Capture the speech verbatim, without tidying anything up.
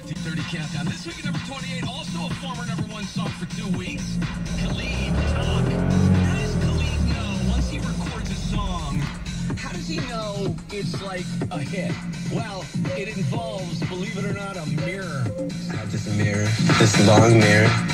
T thirty Countdown. This week at number twenty-eight, also a former number one song for two weeks. Khalid, Talk. How does Khalid know, once he records a song, how does he know it's like a hit? Well, it involves, believe it or not, a mirror. Not just a mirror, this long mirror.